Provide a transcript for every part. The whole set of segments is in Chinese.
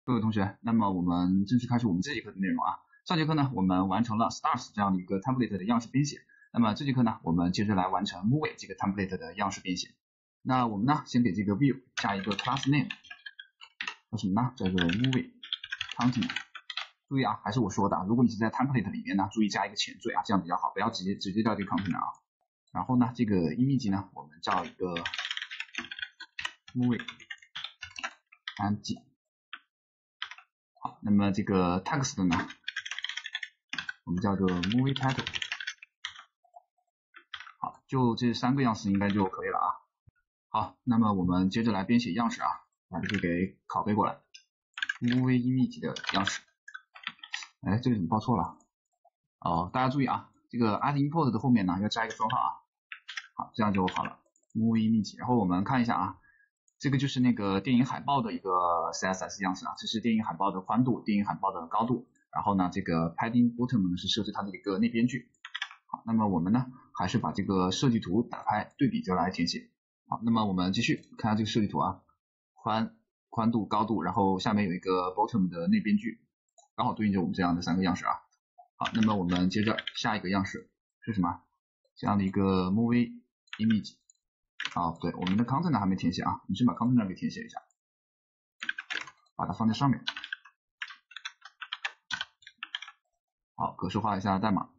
各位同学，那么我们正式开始我们这节课的内容啊。上节课呢，我们完成了 stars 这样的一个 template 的样式编写。那么这节课呢，我们接着来完成 movie 这个 template 的样式编写。那我们呢，先给这个 view 加一个 class name， 叫什么呢？叫做 movie content。注意啊，还是我说的，如果你是在 template 里面呢，注意加一个前缀啊，这样比较好，不要直接叫这个 content 啊。然后呢，这个 image 呢，我们叫一个 movie mg。好，那么这个 text 呢，我们叫做 movie title。好，就这三个样式应该就可以了啊。好，那么我们接着来编写样式啊，把这个给拷贝过来 ，movie image 的样式。哎，这个怎么报错了？哦，大家注意啊，这个 add import 的后面呢要加一个分号啊。好，这样就好了 ，movie image。然后我们看一下啊，这个就是那个电影海报的一个 CSS 样式啊，这是电影海报的宽度，电影海报的高度。然后呢，这个 padding bottom 呢是设置它的一个内边距。好，那么我们呢还是把这个设计图打开对比着来填写。好，那么我们继续看下这个设计图啊，宽度、高度，然后下面有一个 bottom 的内边距，刚好对应着我们这样的三个样式啊。好，那么我们接着下一个样式是什么？这样的一个 movie image。啊，对，我们的 content 还没填写啊，你先把 content 给填写一下，把它放在上面。好，格式化一下代码。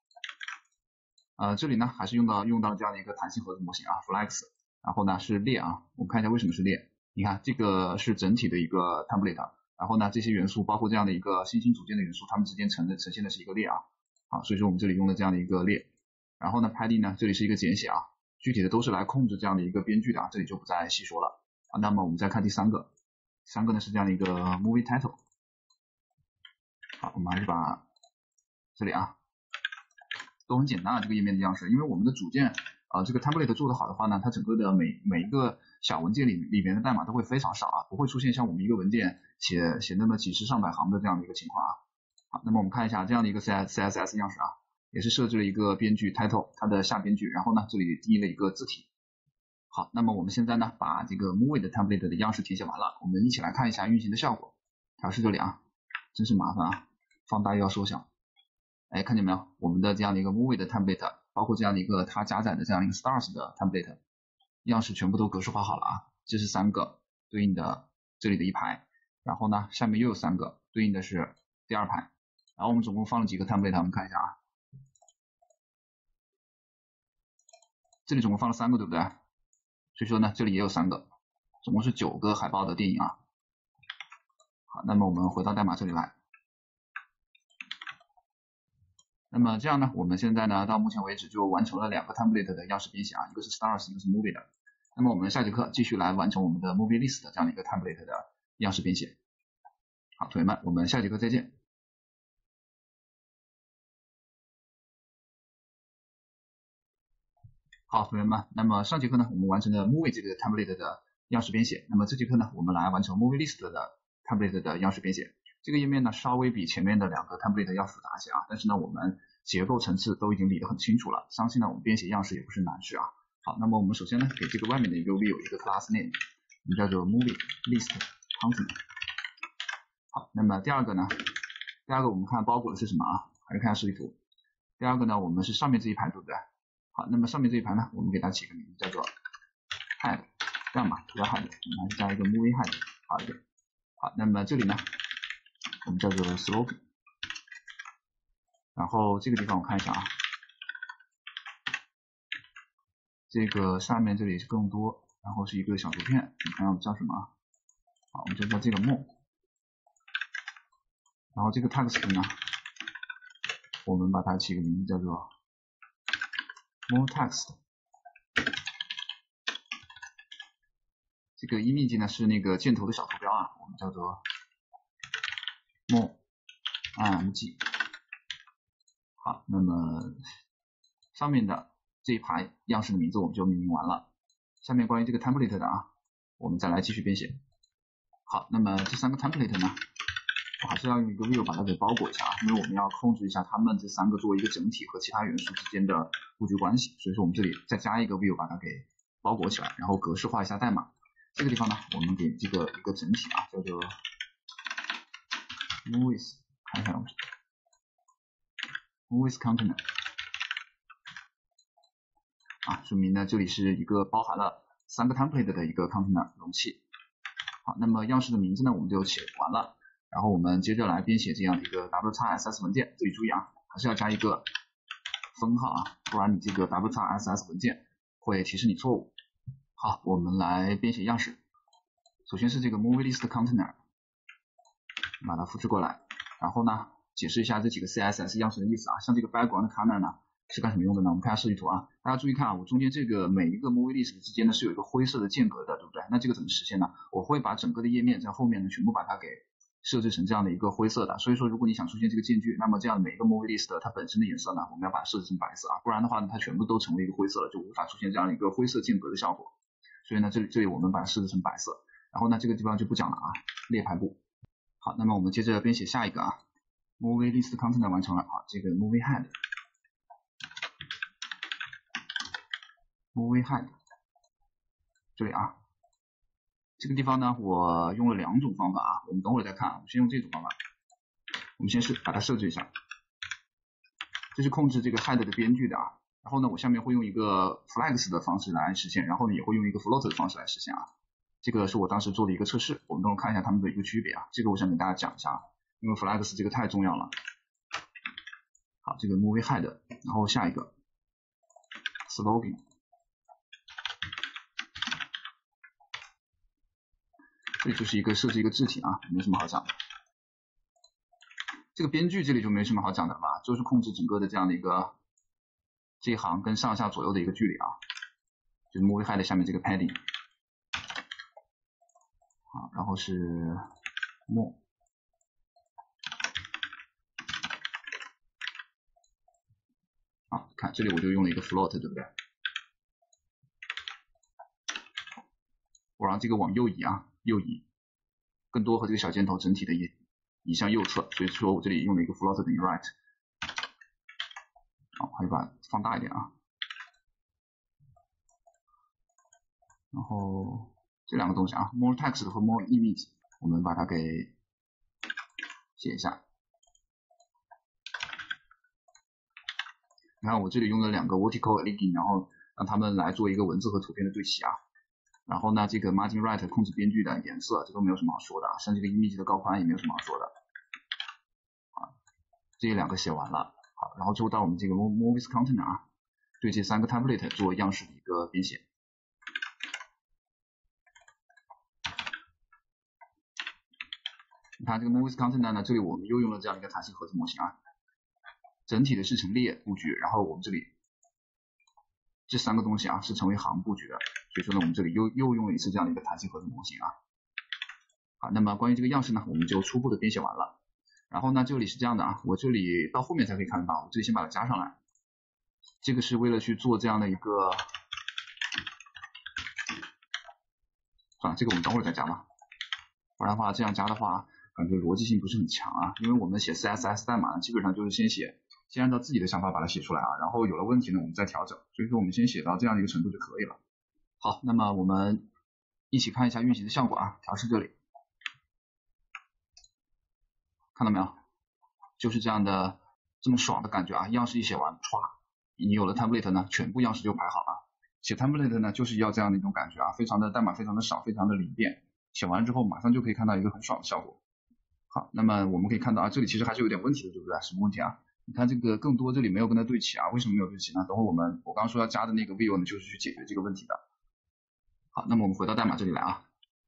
这里呢还是用到这样的一个弹性盒子模型啊 ，flex， 然后呢是列啊，我们看一下为什么是列。你看这个是整体的一个 template， 然后呢这些元素包括这样的一个新兴组件的元素，它们之间呈现的是一个列啊。好，所以说我们这里用了这样的一个列。然后呢 padding 呢这里是一个简写啊，具体的都是来控制这样的一个边距的啊，这里就不再细说了啊。那么我们再看第三个呢是这样的一个 movie title。好，我们还是把这里啊。都很简单啊，这个页面的样式，因为我们的组件这个 template 做得好的话呢，它整个的每一个小文件里面的代码都会非常少啊，不会出现像我们一个文件写那么几十上百行的这样的一个情况啊。好，那么我们看一下这样的一个 CSS 样式啊，也是设置了一个边距 title 它的下边距，然后呢这里定义了一个字体。好，那么我们现在呢把这个 movie 的 template 的样式填写完了，我们一起来看一下运行的效果。调试这里啊，真是麻烦啊，放大又要缩小。哎，看见没有？我们的这样的一个 movie 的 template， 包括这样的一个它加载的这样一个 stars 的 template 样式全部都格式化好了啊。这是三个对应的这里的一排，然后呢下面又有三个对应的是第二排，然后我们总共放了几个 template， 我们看一下啊，这里总共放了三个，对不对？所以说呢这里也有三个，总共是9个海报的电影啊。好，那么我们回到代码这里来。那么这样呢，我们现在呢到目前为止就完成了2个 template 的样式编写啊，一个是 stars， 一个是 movie 的。那么我们下节课继续来完成我们的 movie list 这样的一个 template 的样式编写。好，同学们，我们下节课再见。好，同学们，那么上节课呢我们完成了 movie 这个 template 的样式编写，那么这节课呢我们来完成 movie list 的 template 的样式编写。这个页面呢稍微比前面的2个 template 要复杂些啊，但是呢我们结构层次都已经理得很清楚了，相信呢我们编写样式也不是难事啊。好，那么我们首先呢给这个外面的一个 view 一个 class name， 我们叫做 movie list content。好，那么第二个我们看包裹的是什么啊？还是看下设计图。第二个呢我们是上面这一排，对不对？好，那么上面这一排呢我们给它起个名字叫做 head， 这样吧，不要 head， 我们还是加一个 movie head 好一点。好，那么这里呢我们叫做 slogan， 然后这个地方我看一下啊，这个上面这里是更多，然后是一个小图片，你看我们叫什么？好，我们就叫这个 more， 然后这个 text 呢，我们把它起个名字叫做 more text。这个 image 呢是那个箭头的小图标啊，我们叫做 more img。好，那么上面的这一排样式的名字我们就命名完了。下面关于这个 template 的啊，我们再来继续编写。好，那么这3个 template 呢，我还是要用一个 view 把它给包裹一下，因为我们要控制一下它们这3个作为一个整体和其他元素之间的布局关系，所以说我们这里再加一个 view 把它给包裹起来，然后格式化一下代码。这个地方呢，我们给这个一个整体啊，叫做 movies 看一下movies container 啊，说明呢这里是一个包含了3个 template 的一个 container 容器。好，那么样式的名字呢我们就写完了，然后我们接着来编写这样的一个 wxss 文件。这里注意啊，还是要加一个分号啊，不然你这个 wxss 文件会提示你错误。好，我们来编写样式。首先是这个 movie list container， 把它复制过来，然后呢解释一下这几个 CSS 样式的意思啊。像这个 background color 呢是干什么用的呢？我们看下设计图啊，大家注意看啊，我中间这个每一个 movie list 之间呢是有一个灰色的间隔的，对不对？那这个怎么实现呢？我会把整个的页面在后面呢全部把它给设置成这样的一个灰色的。所以说如果你想出现这个间距，那么这样每一个 movie list 它本身的颜色呢我们要把它设置成白色啊，不然的话呢它全部都成为一个灰色了，就无法出现这样的一个灰色间隔的效果。所以呢这里我们把它设置成白色，然后呢这个地方就不讲了啊，列排布。好，那么我们接着编写下一个啊 movie list container 完成了。好，这个 movie head这里啊，这个地方呢我用了2种方法啊，我们等会儿再看啊，我先用这种方法。我们先是把它设置一下，这是控制这个 head 的编剧的啊，然后呢我下面会用一个 flex 的方式来实现，然后呢也会用一个 float 的方式来实现啊。这个是我当时做的一个测试，我们等会儿看一下它们的一个区别啊，这个我想给大家讲一下啊，因为 flex 这个太重要了。好，这个 movie head， 然后下一个 slogan， 这就是一个设置一个字体啊，没什么好讲的。这个编剧这里就没什么好讲的了吧，就是控制整个的这样的一个这一行跟上下左右的一个距离啊，就是 movie head 下面这个 padding。好，然后是 more。好，看这里我就用了一个 float， 对不对？我让这个往右移啊，右移，更多和这个小箭头整体的移向右侧，所以说我这里用了一个 float 等于 right。好，还有把它放大一点啊。然后这2个东西啊 ，more text 和 more image， 我们把它给写一下。你看我这里用了2个 vertical linking， 然后让它们来做一个文字和图片的对齐啊。然后呢，这个 margin right 控制编剧的颜色，这都没有什么好说的啊。像这个 image 的高宽也没有什么好说的。啊，这2个写完了。好，然后最后到我们这个 movies container 啊，对这3个 template 做样式的一个编写。你看这个 movies container 呢，这里我们又用了这样一个弹性盒子模型啊，整体的是成列布局，然后我们这里这3个东西啊是成为行布局的，所以说呢我们这里又用了一次这样的一个弹性盒子模型啊。好，那么关于这个样式呢，我们就初步的编写完了。然后呢这里是这样的啊，我这里到后面才可以看得到，我这里先把它加上来，这个是为了去做这样的一个，算了，这个我们等会儿再加吧，不然的话这样加的话感觉逻辑性不是很强啊，因为我们写 CSS 代码基本上就是先按照自己的想法把它写出来啊，然后有了问题呢我们再调整，所以说我们先写到这样的一个程度就可以了。好，那么我们一起看一下运行的效果啊，调试这里，看到没有？就是这样的这么爽的感觉啊，样式一写完，歘，你有了 template 呢，全部样式就排好了。写 template 呢就是要这样的一种感觉啊，非常的代码非常的少，非常的灵便，写完了之后马上就可以看到一个很爽的效果。好，那么我们可以看到啊，这里其实还是有点问题的，对不对？什么问题啊？你看这个更多这里没有跟它对齐啊，为什么没有对齐呢？等会我刚刚说要加的那个 view 呢，就是去解决这个问题的。好，那么我们回到代码这里来啊。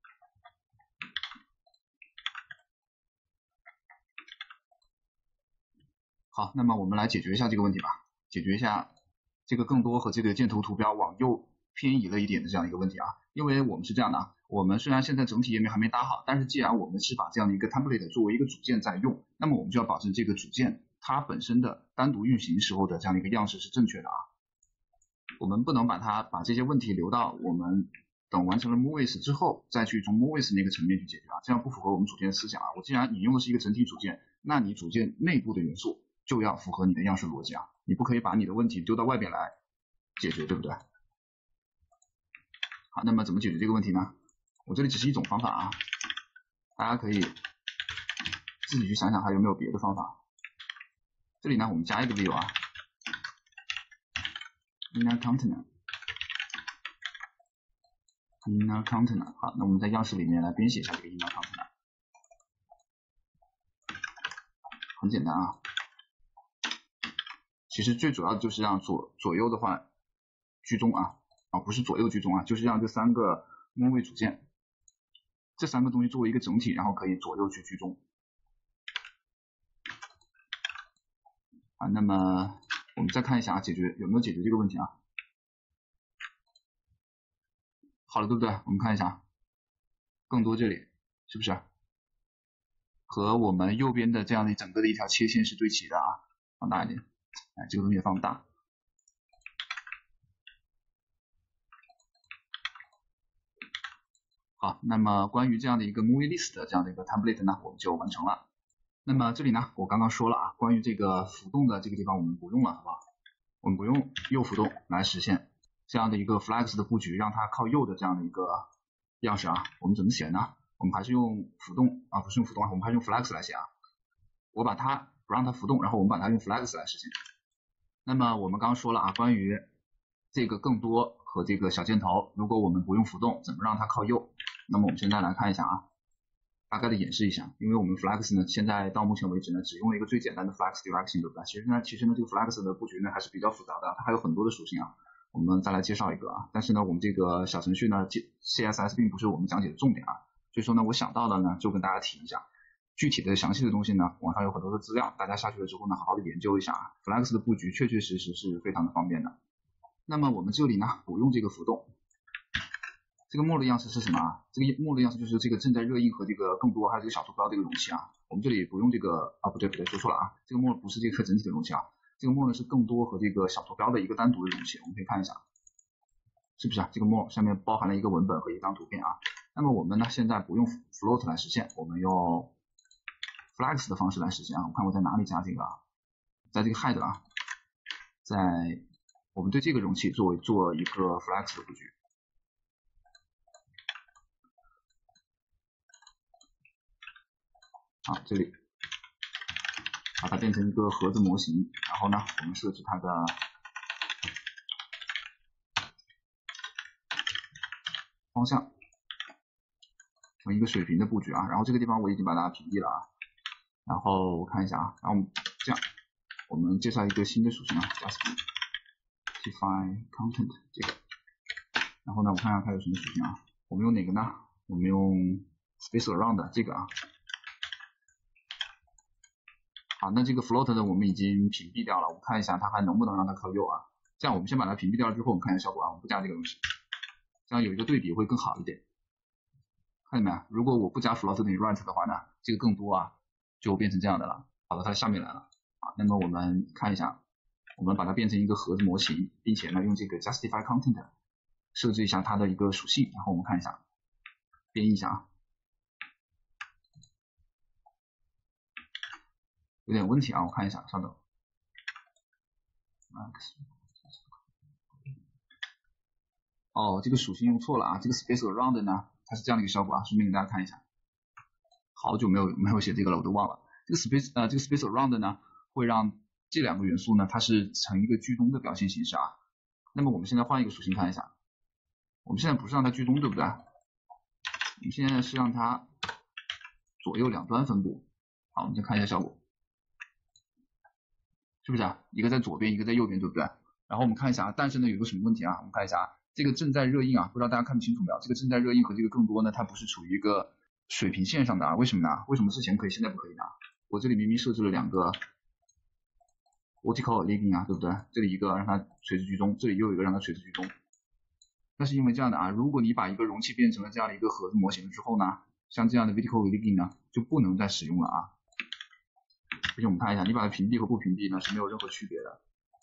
好，那么我们来解决一下这个问题吧，解决一下这个更多和这个箭头图标往右偏移了一点的这样一个问题啊。因为我们是这样的啊，我们虽然现在整体页面还没搭好，但是既然我们是把这样的一个 template 作为一个主件在用，那么我们就要保证这个主件它本身的单独运行时候的这样的一个样式是正确的啊。我们不能把这些问题留到我们等完成了 movies 之后再去从 movies 那个层面去解决啊，这样不符合我们主件的思想啊。我既然引用的是一个整体主件，那你主件内部的元素就要符合你的样式逻辑啊，你不可以把你的问题丢到外边来解决，对不对？好，那么怎么解决这个问题呢？我这里只是一种方法啊，大家可以自己去想想还有没有别的方法。这里呢，我们加一个 view 啊 ，inner container。inner container， 好，那我们在样式里面来编写一下这个 inner container， 很简单啊。其实最主要的就是让左右的话居中啊，不是左右居中啊，就是让这3个木位组件，这3个东西作为一个整体，然后可以左右去居中啊。那么我们再看一下有没有解决这个问题啊？好了，对不对？我们看一下，更多这里是不是和我们右边的这样的整个的一条切线是对齐的啊？放大一点，哎，这个东西放大。好，那么关于这样的一个 movie list 的这样的一个 template 呢，我们就完成了。那么这里呢，我刚刚说了啊，关于这个浮动的这个地方我们不用了，好不好？我们不用右浮动来实现这样的一个 flex 的布局，让它靠右的这样的一个样式啊。我们怎么写呢？我们还是用浮动啊，不是用浮动啊，我们还是用 flex 来写啊。我把它不让它浮动，然后我们把它用 flex 来实现。那么我们刚刚说了啊，关于这个更多和这个小箭头，如果我们不用浮动，怎么让它靠右？那么我们现在来看一下啊，大概的演示一下，因为我们 flex 呢，现在到目前为止呢，只用了一个最简单的 flex direction， 对不对？其实呢，这个 flex 的布局呢还是比较复杂的，它还有很多的属性啊。我们再来介绍一个啊，但是呢，我们这个小程序呢 ，CSS 并不是我们讲解的重点啊，所以说呢，我想到的呢，就跟大家提一下。具体的详细的东西呢，网上有很多的资料，大家下去了之后呢，好好的研究一下啊。flex 的布局确确实实是非常的方便的。那么我们这里呢，不用这个浮动。这个墨的样式是什么啊？这个墨的样式就是这个正在热映和这个更多还有这个小图标这个容器啊。我们这里不用这个啊，不对，说错了啊，这个墨不是这个整体的容器啊，这个墨呢是更多和这个小图标的一个单独的容器。我们可以看一下，是不是啊？这个墨上面包含了一个文本和一张图片啊。那么我们呢现在不用 float 来实现，我们用 flex 的方式来实现啊。我看我在哪里加这个啊，在这个 head 啊，在我们对这个容器做一个 flex 的布局。好，这里把它变成一个盒子模型，然后呢，我们设置它的方向成一个水平的布局啊。然后这个地方我已经把它屏蔽了啊。然后我看一下啊，然后这样，我们介绍一个新的属性啊 ，justify content 这个。然后呢，我看看它有什么属性啊？我们用哪个呢？我们用 space around 这个啊。好，那这个 float 呢，我们已经屏蔽掉了。我看一下它还能不能让它靠右啊？这样我们先把它屏蔽掉了之后，我们看一下效果啊。我们不加这个东西，这样有一个对比会更好一点。看见没有？如果我不加 float 等于 right 的话呢，这个更多啊，就变成这样的了，跑到它下面来了啊。那么我们看一下，我们把它变成一个盒子模型，并且呢用这个 justify content 设置一下它的一个属性，然后我们看一下，编译一下啊。有点问题啊，我看一下，稍等。哦，这个属性用错了啊，这个 space around 呢，它是这样的一个效果啊，顺便给大家看一下。好久没有写这个了，我都忘了。这个 space around 呢，会让这2个元素呢，它是成一个居中的表现形式啊。那么我们现在换一个属性看一下，我们现在不是让它居中，对不对？我们现在是让它左右两端分布。好，我们再看一下效果。是不是啊？一个在左边，一个在右边，对不对？然后我们看一下啊，但是呢有个什么问题啊？我们看一下啊，这个正在热映啊，不知道大家看不清楚没有？这个正在热映和这个更多呢，它不是处于一个水平线上的啊？为什么呢？为什么之前可以，现在不可以呢？我这里明明设置了2个 vertical leading 啊，对不对？这里一个让它垂直居中，这里又有一个让它垂直居中。那是因为这样的啊，如果你把一个容器变成了这样的一个盒子模型之后呢，像这样的 vertical leading 呢就不能再使用了啊。而且我们看一下，你把它屏蔽和不屏蔽呢是没有任何区别的，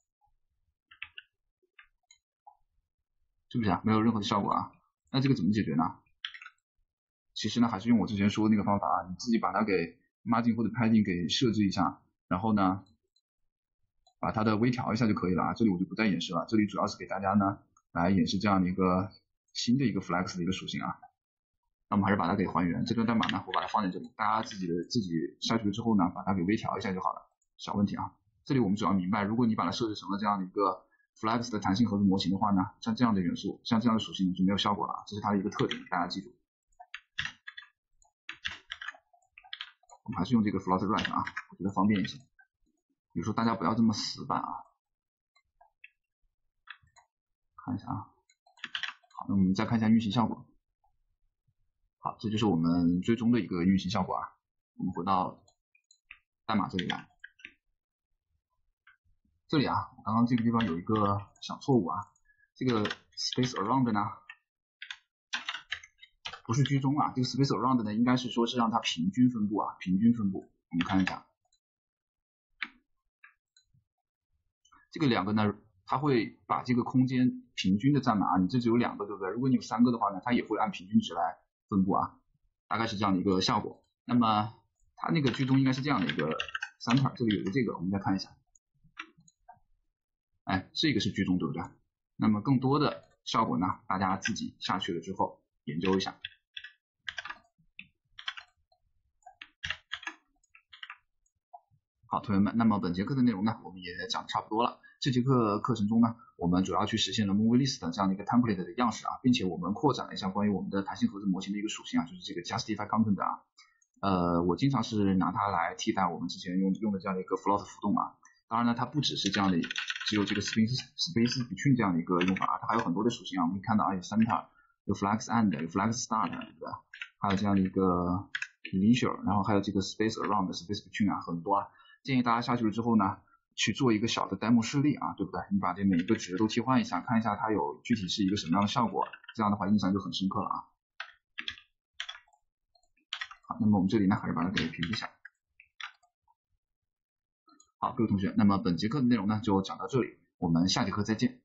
是不是啊？没有任何的效果啊。那这个怎么解决呢？其实呢还是用我之前说的那个方法啊，你自己把它给 margin 或者 padding 给设置一下，然后呢把它的微调一下就可以了啊。这里我就不再演示了，这里主要是给大家呢来演示这样的一个新的一个 flex 的一个属性啊。 那我们还是把它给还原。这段代码呢，我把它放在这里，大家自己下去了之后呢，把它给微调一下就好了，小问题啊。这里我们主要明白，如果你把它设置成了这样的一个 Flex 的弹性盒子模型的话呢，像这样的元素，像这样的属性就没有效果了，这是它的一个特点，大家记住。我们还是用这个 float right 啊，我觉得方便一些。比如说大家不要这么死板啊。看一下啊，好，那我们再看一下运行效果。好，这就是我们最终的一个运行效果啊。我们回到代码这里来，这里啊，刚刚这个地方有一个小错误啊，这个 space around 呢不是居中啊，这个 space around 呢应该是说是让它平均分布啊，平均分布。我们看一下，这个两个呢，它会把这个空间平均的占满啊，你这只有2个对不对？如果你有3个的话呢，它也会按平均值来分布啊，大概是这样的一个效果。那么它那个居中应该是这样的一个center，这里有个这个，我们再看一下，哎，这个是居中对不对？那么更多的效果呢，大家自己下去了之后研究一下。好，同学们，那么本节课的内容呢，我们也讲的差不多了。这节课课程中呢，我们主要去实现了 movie list 这样的一个 template 的样式啊，并且我们扩展了一下关于我们的弹性盒子模型的一个属性啊，就是这个 justify content 啊。我经常是拿它来替代我们之前用的这样的一个 float 浮动啊。当然呢，它不只是这样的，只有这个 space between 这样的一个用法啊，它还有很多的属性啊。我们可以看到啊，有 center， 有 flex and， 有 flex start， 对吧？还有这样的一个 leisure， 然后还有这个 space around、space between 啊，很多啊。建议大家下去了之后呢，去做一个小的 demo 示例啊，对不对？你把这每一个值都替换一下，看一下它有具体是一个什么样的效果，这样的话印象就很深刻了啊。好，那么我们这里呢，还是把它给屏蔽一下。好，各位同学，那么本节课的内容呢就讲到这里，我们下节课再见。